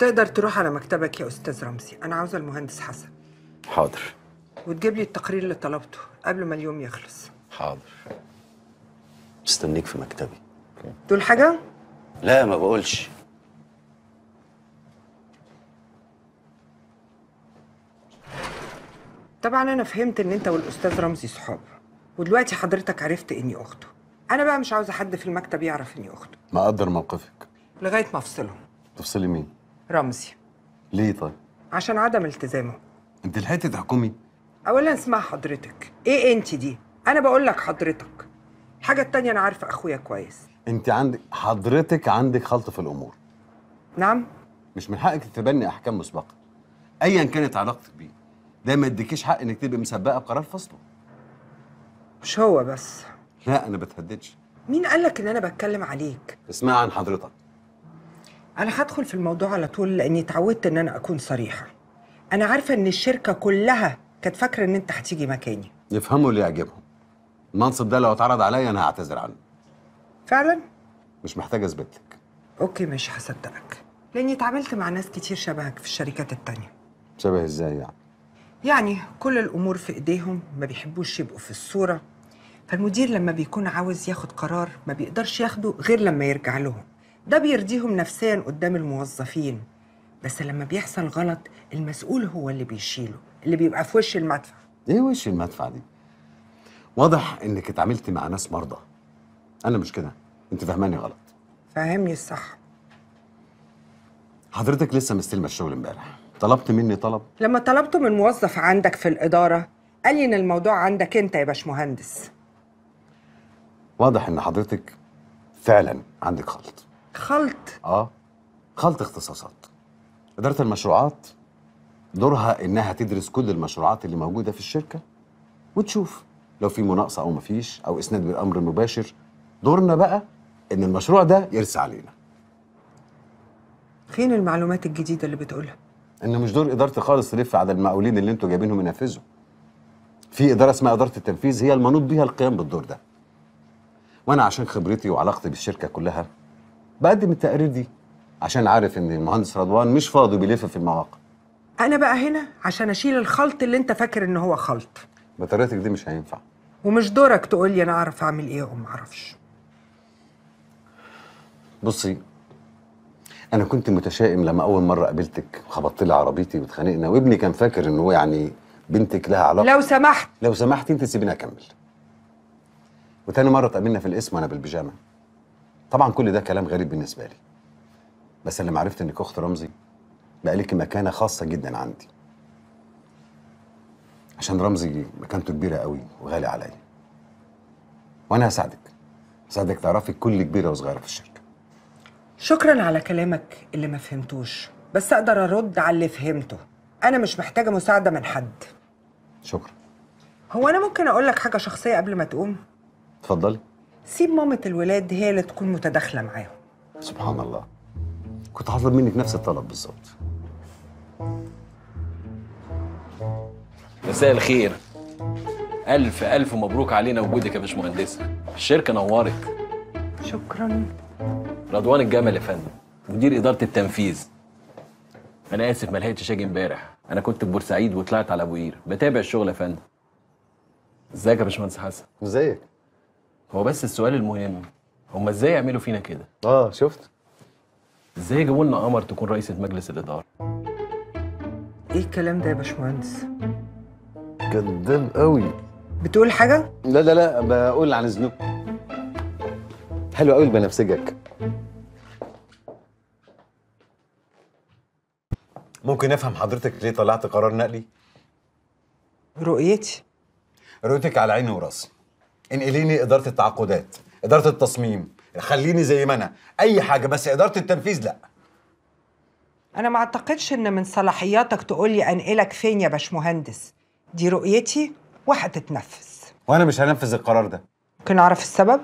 تقدر تروح على مكتبك يا أستاذ رمزي، أنا عاوزة المهندس حسن. حاضر. وتجيب لي التقرير اللي طلبته قبل ما اليوم يخلص. حاضر. مستنيك في مكتبي. تقول حاجة؟ لا ما بقولش. طبعا أنا فهمت إن أنت والأستاذ رمزي صحاب، ودلوقتي حضرتك عرفت إني أخته. أنا بقى مش عاوزة حد في المكتب يعرف إني أخته ما أقدر موقفك. لغاية ما أفصلهم. تفصلي مين؟ رمزي. ليه طيب؟ عشان عدم التزامه. أنت لحقتي تحكمي؟ أولا اسمع حضرتك، إيه أنت دي؟ أنا بقول لك حضرتك. الحاجة التانية أنا عارفة أخويا كويس. أنت حضرتك عندك خلط في الأمور. نعم؟ مش من حقك تتبني أحكام مسبقة. أيا كانت علاقتك بيه. ده ما يديكيش حق إنك تبقي مسبقة بقرار فصله. مش هو بس. لا أنا بتهددش. مين قالك إن أنا بتكلم عليك؟ اسمعي عن حضرتك. أنا هدخل في الموضوع على طول لأني اتعودت إن أنا أكون صريحة. أنا عارفة إن الشركة كلها كانت فاكرة إن أنت هتيجي مكاني. يفهموا اللي يعجبهم. المنصب ده لو اتعرض عليا أنا هعتذر عنه. فعلا؟ مش محتاج أثبت لك. أوكي مش هصدقك، لأني اتعاملت مع ناس كتير شبهك في الشركات التانية. شبه إزاي يعني؟ يعني كل الأمور في إيديهم، ما بيحبوش يبقوا في الصورة. فالمدير لما بيكون عاوز ياخد قرار ما بيقدرش ياخده غير لما يرجع لهم. ده بيرضيهم نفسيا قدام الموظفين، بس لما بيحصل غلط المسؤول هو اللي بيشيله، اللي بيبقى في وش المدفع. ايه وش المدفع دي؟ واضح انك اتعاملتي مع ناس مرضى. انا مش كده، انت فاهماني غلط. فاهمني الصح. حضرتك لسه مستلمه الشغل امبارح، طلبت مني طلب. لما طلبته من موظف عندك في الإدارة قال لي إن الموضوع عندك أنت يا باشمهندس. واضح ان حضرتك فعلا عندك خلط. خلط؟ خلط اختصاصات. إدارة المشروعات دورها إنها تدرس كل المشروعات اللي موجودة في الشركة وتشوف لو في مناقصة أو مفيش أو إسناد بالأمر المباشر. دورنا بقى إن المشروع ده يرسى علينا. فين المعلومات الجديدة اللي بتقولها؟ إن مش دور إدارتي خالص تلف على المقاولين اللي أنتوا جايبينهم ينفذوا. في إدارة اسمها إدارة التنفيذ هي المنوط بيها القيام بالدور ده. وأنا عشان خبرتي وعلاقتي بالشركة كلها بقدم التقارير دي عشان عارف إن المهندس رضوان مش فاضي بيلف في المواقع. أنا بقى هنا عشان أشيل الخلط اللي أنت فاكر إن هو خلط. بطريقتك دي مش هينفع. ومش دورك تقول لي أنا أعرف أعمل إيه أو ما أعرفش. بصي، أنا كنت متشائم لما أول مرة قابلتك وخبطت لي عربيتي واتخانقنا، وابني كان فاكر إن هو يعني بنتك لها علاقة. لو سمحت أنت سيبيني أكمل. وتاني مرة اتقابلنا في القسم وأنا بالبيجامة. طبعًا كل ده كلام غريب بالنسبة لي. بس لما عرفت إنك أخت رمزي بقى ليكي مكانة خاصة جدًا عندي. عشان رمزي مكانته كبيرة قوي وغالي عليا. وأنا هساعدك تعرفي كل كبيرة وصغيرة في الشركة. شكراً على كلامك اللي ما فهمتوش، بس أقدر أرد على اللي فهمته. أنا مش محتاجة مساعدة من حد. شكرا. هو أنا ممكن أقول لك حاجة شخصية قبل ما تقوم؟ اتفضلي. سيب مامة الولاد هي اللي تكون متداخلة معاهم. سبحان الله، كنت هطلب منك نفس الطلب بالظبط. مساء الخير. ألف ألف مبروك علينا وجودك يا باشمهندسة. الشركة نورت. شكراً. رضوان الجمل يا فندم، مدير إدارة التنفيذ. أنا آسف ما لحقتش أجي امبارح، أنا كنت في بورسعيد وطلعت على أبو قير بتابع الشغل يا فندم. ازيك يا باشمهندس حسن؟ ازيك؟ هو بس السؤال المهم، هما ازاي يعملوا فينا كده؟ شفت؟ ازاي يجيبوا لنا قمر تكون رئيسة مجلس الإدارة؟ إيه الكلام ده يا باشمهندس؟ كداب قوي. بتقول حاجة؟ لا بقول عن اذنك. حلو قوي البنفسجك. ممكن افهم حضرتك ليه طلعت قرار نقلي؟ رؤيتك على عيني وراسي. انقليني اداره التعاقدات، اداره التصميم، خليني زي ما انا، اي حاجه بس اداره التنفيذ لا. أنا ما أعتقدش إن من صلاحياتك تقولي أنقلك فين يا باشمهندس. دي رؤيتي وهتتنفذ. وانا مش هنفذ القرار ده. ممكن أعرف السبب؟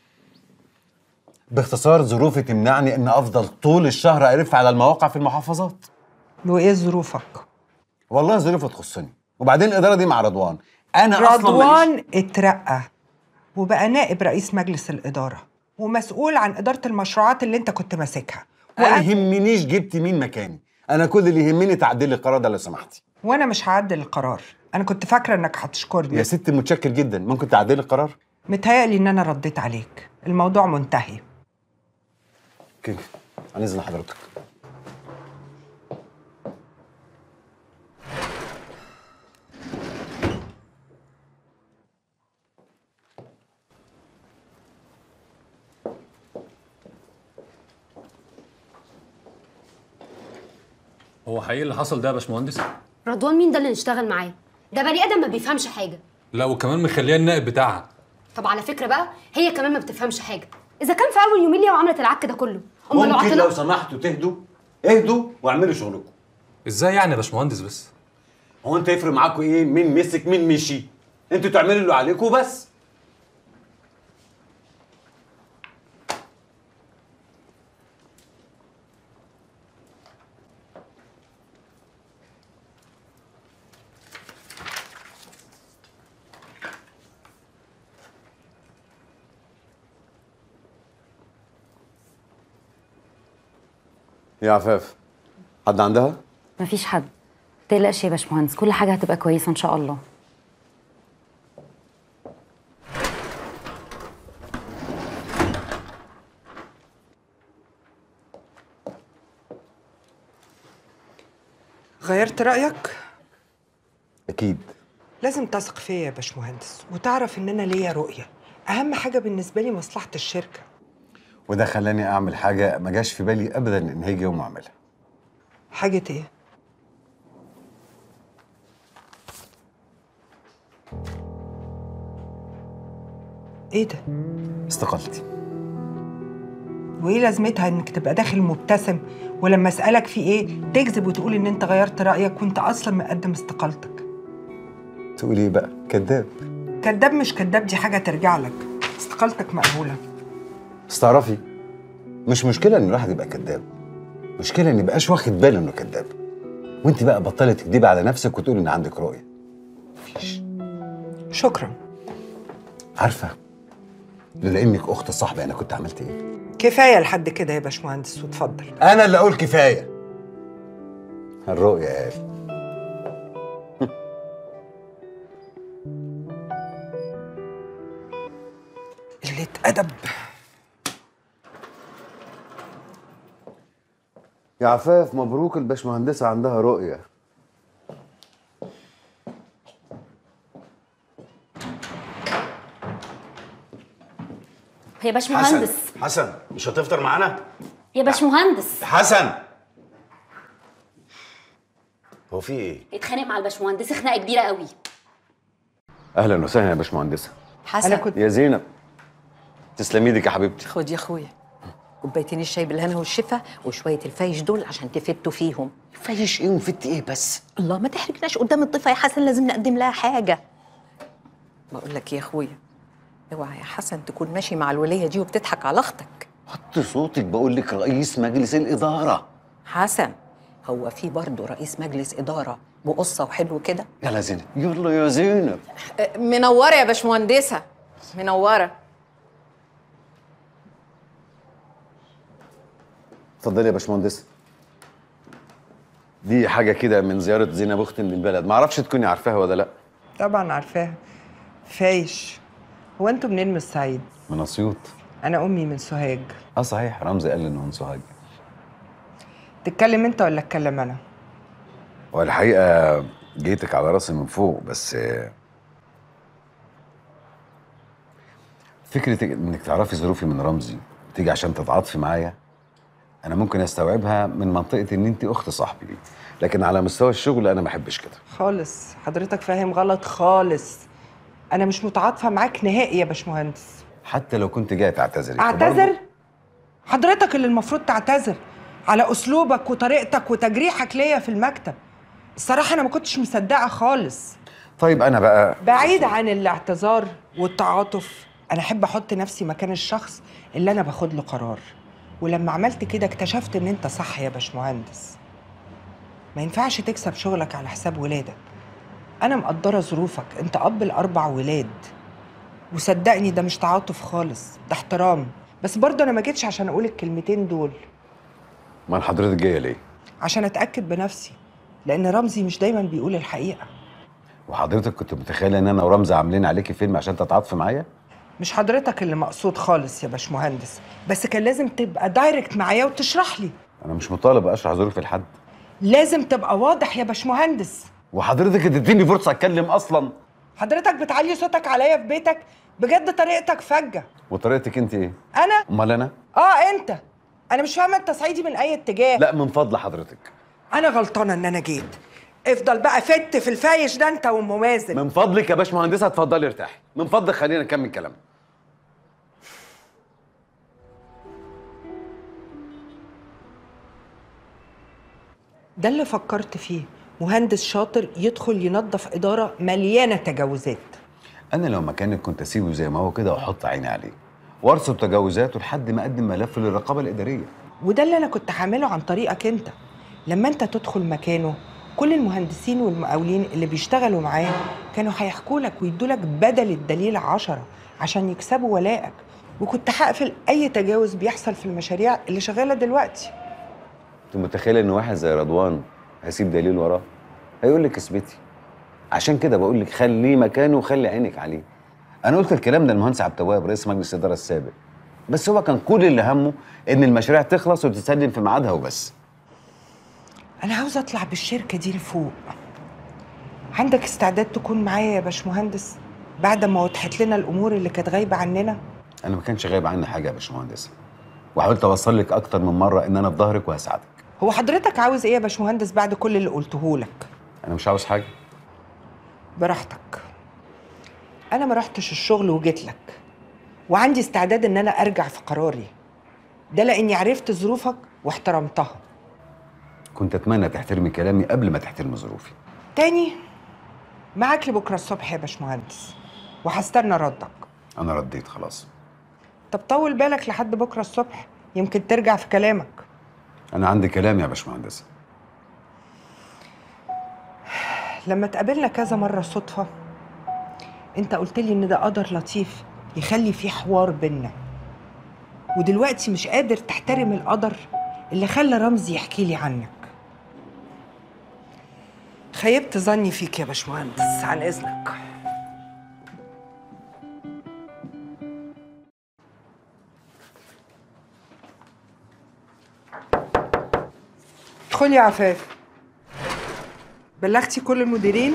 باختصار ظروفي تمنعني ان افضل طول الشهر الف على المواقع في المحافظات. وإيه ظروفك؟ والله ظروفي تخصني، وبعدين الاداره دي مع رضوان. انا رضوان اترقى وبقى نائب رئيس مجلس الإدارة ومسؤول عن إدارة المشروعات اللي أنت كنت ماسكها. ما يهمنيش جبت مين مكاني، انا كل اللي يهمني تعديل لي القرار ده لو سمحتي. وانا مش هعدل القرار، انا كنت فاكره انك هتشكرني. يا ست متشكر جدا، ممكن تعديل لي القرار؟ متهيألي ان انا رديت عليك، الموضوع منتهي. اوكي، هنزل حضرتك. هو حقيقي اللي حصل ده يا باشمهندس؟ رضوان مين ده اللي نشتغل معاه؟ ده بني ادم ما بيفهمش حاجه. لا وكمان مخليها النائب بتاعها. طب على فكره بقى هي كمان ما بتفهمش حاجه. اذا كان في اول يومين ليها وعملت العك ده كله، ممكن لو سمحتوا تهدوا؟ اهدوا واعملوا شغلكم. ازاي يعني يا باشمهندس بس؟ هو انت يفرق معاكم ايه مين مسك مين مشي؟ انتوا تعملوا اللي عليكم بس. يا عفاف، حد عندها؟ مفيش حد، متقلقش يا باشمهندس، كل حاجة هتبقى كويسة إن شاء الله. غيرت رأيك؟ اكيد. لازم تثق فيا يا باشمهندس وتعرف ان انا ليا رؤية. اهم حاجة بالنسبة لي مصلحة الشركة. وده خلاني اعمل حاجه ما جاش في بالي ابدا ان هيجي يوم اعملها. حاجة ايه؟ ايه ده؟ استقالتي. وايه لازمتها انك تبقى داخل مبتسم ولما اسالك في ايه تكذب وتقول ان انت غيرت رايك وانت اصلا مقدم استقالتك؟ تقولي ايه بقى؟ كذاب. كذاب مش كذاب دي حاجه ترجع لك. استقالتك مقبوله. بس تعرفي، مش مشكله ان الواحد يبقى كذاب، مشكله ان يبقاش واخد باله انه كذاب. وانت بقى بطلي تكدبي على نفسك وتقولي ان عندك رؤيه. مفيش. شكرا. عارفه، لولا انك اخت صاحبي انا كنت عملت ايه؟ كفايه لحد كده يا باشمهندس واتفضل. انا اللي اقول كفايه. الرؤيه قال. قله ادب. يا عفاف مبروك، الباشمهندسه عندها رؤيه. يا باشمهندس. حسن مش هتفطر معانا؟ يا باشمهندس. حسن، هو في ايه؟ اتخانق مع الباشمهندس خناقة كبيرة قوي. اهلا وسهلا يا باشمهندسه. حسن، انا كنت يا زينب، تسلمي ايدك يا حبيبتي. خد يا اخويا كوبايتين الشاي بالهنا والشفا وشويه الفايش دول عشان تفتوا فيهم. فايش ايه وفت ايه بس؟ الله ما تحرجناش قدام الضيفه يا حسن، لازم نقدم لها حاجه. بقول لك يا اخويا، اوعى يا حسن تكون ماشي مع الوليه دي وبتضحك على اختك. وطي صوتك، بقول لك رئيس مجلس الاداره. حسن، هو في برضه رئيس مجلس اداره بقصه وحلو كده؟ يلا يا زينب، يلا يا زينب. منوره يا باشمهندسه، منوره. اتفضلي يا باشمهندسه. دي حاجه كده من زياره زينب اختي من البلد، ما اعرفش تكوني عارفاها ولا لا. طبعا عارفاها. فايش. هو انتوا منين من الصعيد؟ من اسيوط. انا امي من سوهاج. صحيح، رمزي قال لي انه من سوهاج. تتكلم انت ولا اتكلم انا؟ والحقيقه جيتك على راسي من فوق، بس فكره انك تعرفي ظروفي من رمزي تيجي عشان تتعاطفي معايا، انا ممكن استوعبها من منطقه ان انت اخت صاحبي، لكن على مستوى الشغل انا ما بحبش كده خالص. حضرتك فاهم غلط خالص. انا مش متعاطفه معاك نهائي يا باشمهندس. حتى لو كنت جايه تعتذري. اعتذر؟ حضرتك اللي المفروض تعتذر على اسلوبك وطريقتك وتجريحك ليا في المكتب. الصراحه انا ما كنتش مصدقه خالص. طيب انا بقى بعيد عن الاعتذار والتعاطف، انا احب احط نفسي مكان الشخص اللي انا باخد له قرار، ولما عملت كده اكتشفت ان انت صح يا باشمهندس. ما ينفعش تكسب شغلك على حساب ولادك. انا مقدره ظروفك، انت اب ل4 ولاد، وصدقني ده مش تعاطف خالص، ده احترام. بس برضه انا ما جيتش عشان اقول الكلمتين دول. امال حضرتك جايه ليه؟ عشان اتاكد بنفسي، لان رمزي مش دايما بيقول الحقيقه. وحضرتك كنت متخيله ان انا ورمزي عاملين عليكي فيلم عشان تتعاطفي معايا؟ مش حضرتك اللي مقصود خالص يا باشمهندس، بس كان لازم تبقى دايركت معايا وتشرح لي. انا مش مطالب اشرح ظروفي لحد. لازم تبقى واضح يا باشمهندس. وحضرتك اديتيني فرصه اتكلم اصلا. حضرتك بتعلي صوتك عليا في بيتك، بجد طريقتك فجه. وطريقتك انت ايه؟ انا؟ امال انا؟ انت. انا مش فاهمه انت صعيدي من اي اتجاه. لا من فضل حضرتك. انا غلطانه ان انا جيت. افضل بقى فت في الفايش ده انت وام مازن. من فضلك يا باشمهندسه اتفضلي ارتاحي، من فضلك خلينا نكمل كلامنا. ده اللي فكرت فيه، مهندس شاطر يدخل ينظف إدارة مليانة تجاوزات. انا لو مكانك كنت اسيبه زي ما هو كده واحط عيني عليه وارصد تجاوزاته لحد ما اقدم ملف للرقابه الاداريه. وده اللي أنا كنت هعمله عن طريقك أنت. لما أنت تدخل مكانه كل المهندسين والمقاولين اللي بيشتغلوا معاه كانوا هيحكوا لك ويدوا لك بدل الدليل 10 عشان يكسبوا ولائك، وكنت هقفل أي تجاوز بيحصل في المشاريع اللي شغالة دلوقتي. انت متخيله ان واحد زي رضوان هيسيب دليل وراه؟ هيقول لك اثبتي. عشان كده بقول لك خليه مكانه وخلي عينك عليه. انا قلت الكلام ده للمهندس عبد التواب رئيس مجلس الاداره السابق، بس هو كان كل اللي همه ان المشاريع تخلص وتتسلم في ميعادها وبس. أنا عاوزة أطلع بالشركة دي لفوق. عندك استعداد تكون معايا يا باشمهندس بعد ما وضحت لنا الأمور اللي كانت غايبة عننا؟ انا ما كانش غايب عني حاجه يا باشمهندس، وحاولت اوصل لك اكتر من مره ان انا في ظهرك وهساعدك. هو حضرتك عاوز ايه يا باشمهندس بعد كل اللي قلته لك؟ انا مش عاوز حاجه. براحتك. انا ما رحتش الشغل وجيت لك، وعندي استعداد ان انا ارجع في قراري ده لاني عرفت ظروفك واحترمتها. كنت اتمنى تحترمي كلامي قبل ما تحترمي ظروفي. تاني معاك لبكره الصبح يا باشمهندس، وهستنى ردك. انا رديت خلاص. طب طول بالك لحد بكره الصبح، يمكن ترجع في كلامك. انا عندي كلام يا باشمهندس. لما اتقابلنا كذا مره صدفه انت قلت لي ان ده قدر لطيف يخلي فيه حوار بينا، ودلوقتي مش قادر تحترم القدر اللي خلى رمزي يحكي لي عنك. خيبت ظني فيك يا باشمهندس، عن اذنك. ادخلي يا عفاف. بلغتي كل المديرين؟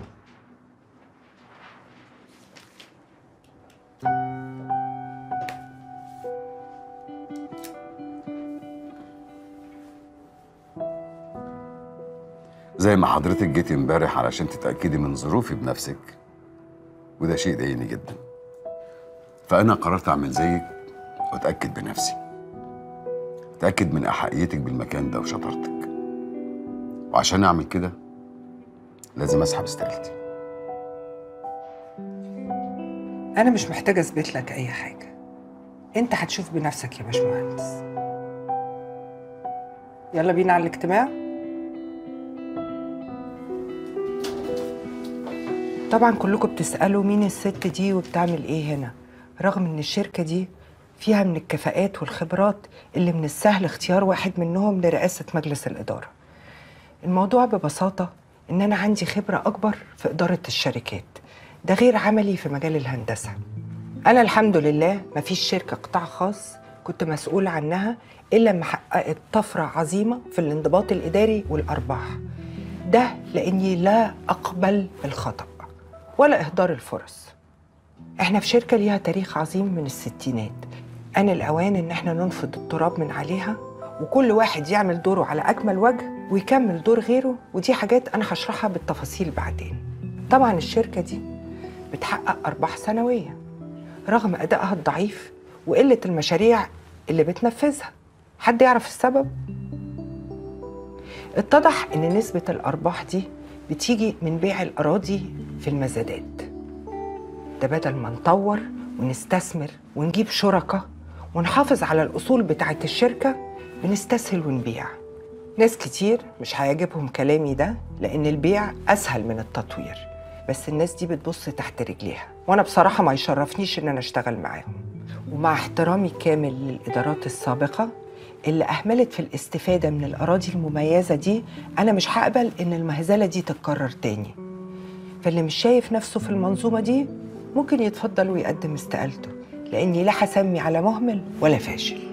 زي ما حضرتك جيتي امبارح علشان تتأكدي من ظروفي بنفسك، وده شيء ضايقني جدا، فأنا قررت أعمل زيك وأتأكد بنفسي، أتأكد من أحقيتك بالمكان ده وشطارتك. وعشان أعمل كده لازم أسحب استقالتي. أنا مش محتاجة أثبت لك أي حاجة، أنت هتشوف بنفسك يا باشمهندس. يلا بينا على الاجتماع. طبعا كلكم بتسألوا مين الست دي وبتعمل إيه هنا، رغم إن الشركة دي فيها من الكفاءات والخبرات اللي من السهل اختيار واحد منهم لرئاسة مجلس الإدارة. الموضوع ببساطة إن أنا عندي خبرة أكبر في إدارة الشركات، ده غير عملي في مجال الهندسة. أنا الحمد لله مفيش شركة قطاع خاص كنت مسؤولة عنها إلا لما حققت طفرة عظيمة في الانضباط الإداري والأرباح. ده لأني لا أقبل الخطأ ولا إهدار الفرص. إحنا في شركة ليها تاريخ عظيم من الستينات، أنا الأوان إن إحنا ننفض التراب من عليها وكل واحد يعمل دوره على أكمل وجه ويكمل دور غيره، ودي حاجات أنا هشرحها بالتفاصيل بعدين. طبعا الشركة دي بتحقق أرباح سنوية رغم أدائها الضعيف وقلة المشاريع اللي بتنفذها. حد يعرف السبب؟ اتضح إن نسبة الأرباح دي بتيجي من بيع الأراضي في المزادات. ده بدل ما نطور ونستثمر ونجيب شركاء ونحافظ على الأصول بتاعة الشركة بنستسهل ونبيع. ناس كتير مش هيعجبهم كلامي ده لأن البيع أسهل من التطوير، بس الناس دي بتبص تحت رجليها، وأنا بصراحة ما يشرفنيش إن أنا أشتغل معاهم. ومع احترامي كامل للإدارات السابقة اللي أهملت في الاستفادة من الأراضي المميزة دي، أنا مش هقبل إن المهزلة دي تتكرر تاني. فاللي مش شايف نفسه في المنظومة دي ممكن يتفضل ويقدم استقالته، لأني لا هسمي على مهمل ولا فاشل.